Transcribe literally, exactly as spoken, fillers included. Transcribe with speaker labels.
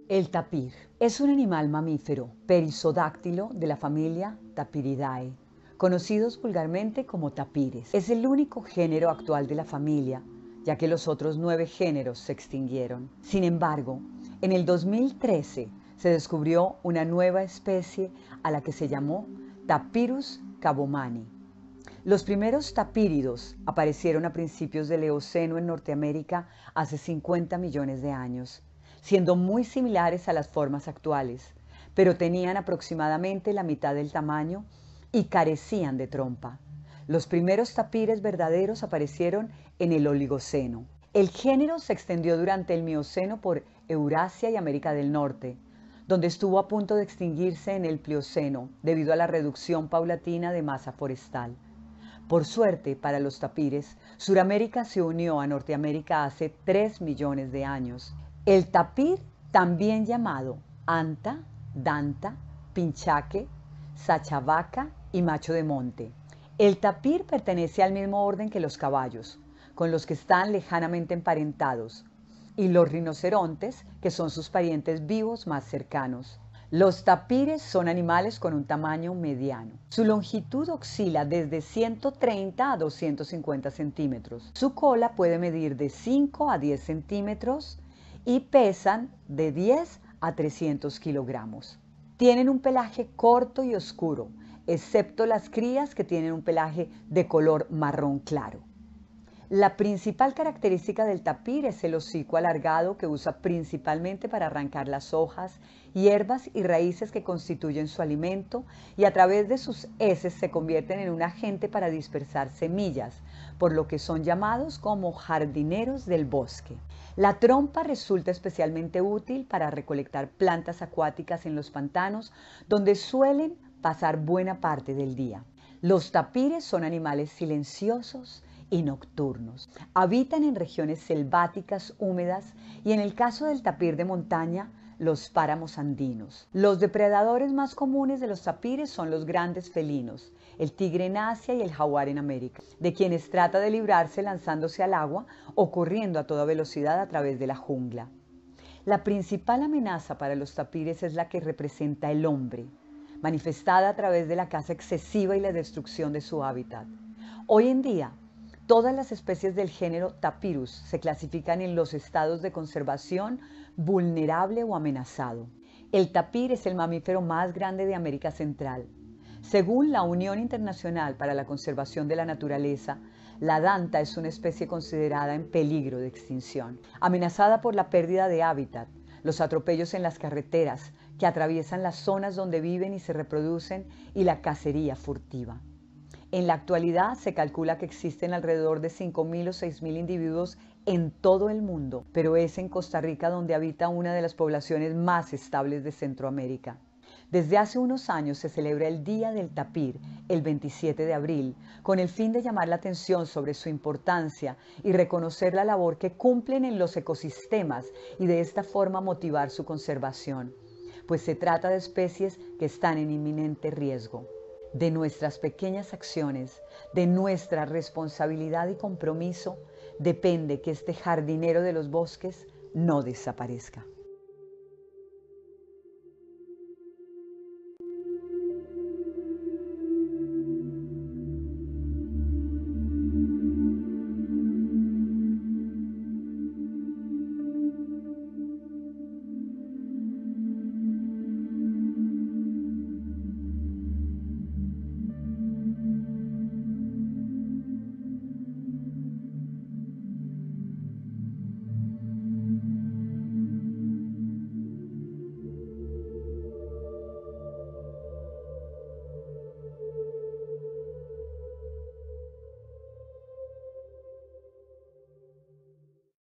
Speaker 1: El tapir es un animal mamífero perisodáctilo de la familia Tapiridae, conocidos vulgarmente como tapires. Es el único género actual de la familia, ya que los otros nueve géneros se extinguieron. Sin embargo, en el dos mil trece se descubrió una nueva especie a la que se llamó Tapirus cabomani. Los primeros tapíridos aparecieron a principios del Eoceno en Norteamérica hace cincuenta millones de años, siendo muy similares a las formas actuales, pero tenían aproximadamente la mitad del tamaño y carecían de trompa. Los primeros tapires verdaderos aparecieron en el Oligoceno. El género se extendió durante el Mioceno por Eurasia y América del Norte, donde estuvo a punto de extinguirse en el Plioceno debido a la reducción paulatina de masa forestal. Por suerte para los tapires, Suramérica se unió a Norteamérica hace tres millones de años. El tapir, también llamado anta, danta, pinchaque, sachavaca y macho de monte. El tapir pertenece al mismo orden que los caballos, con los que están lejanamente emparentados, y los rinocerontes, que son sus parientes vivos más cercanos. Los tapires son animales con un tamaño mediano. Su longitud oscila desde ciento treinta a doscientos cincuenta centímetros. Su cola puede medir de cinco a diez centímetros y pesan de diez a trescientos kilogramos. Tienen un pelaje corto y oscuro, excepto las crías que tienen un pelaje de color marrón claro. La principal característica del tapir es el hocico alargado que usa principalmente para arrancar las hojas, hierbas y raíces que constituyen su alimento, y a través de sus heces se convierten en un agente para dispersar semillas, por lo que son llamados como jardineros del bosque. La trompa resulta especialmente útil para recolectar plantas acuáticas en los pantanos, donde suelen pasar buena parte del día. Los tapires son animales silenciosos y nocturnos. Habitan en regiones selváticas húmedas y, en el caso del tapir de montaña, los páramos andinos. Los depredadores más comunes de los tapires son los grandes felinos, el tigre en Asia y el jaguar en América, de quienes trata de librarse lanzándose al agua o corriendo a toda velocidad a través de la jungla. La principal amenaza para los tapires es la que representa el hombre, manifestada a través de la caza excesiva y la destrucción de su hábitat. Hoy en día, todas las especies del género Tapirus se clasifican en los estados de conservación, vulnerable o amenazado. El tapir es el mamífero más grande de América Central. Según la Unión Internacional para la Conservación de la Naturaleza, la danta es una especie considerada en peligro de extinción, amenazada por la pérdida de hábitat, los atropellos en las carreteras que atraviesan las zonas donde viven y se reproducen, y la cacería furtiva. En la actualidad se calcula que existen alrededor de cinco mil o seis mil individuos en todo el mundo, pero es en Costa Rica donde habita una de las poblaciones más estables de Centroamérica. Desde hace unos años se celebra el Día del Tapir, el veintisiete de abril, con el fin de llamar la atención sobre su importancia y reconocer la labor que cumplen en los ecosistemas, y de esta forma motivar su conservación, pues se trata de especies que están en inminente riesgo. De nuestras pequeñas acciones, de nuestra responsabilidad y compromiso, depende que este jardinero de los bosques no desaparezca.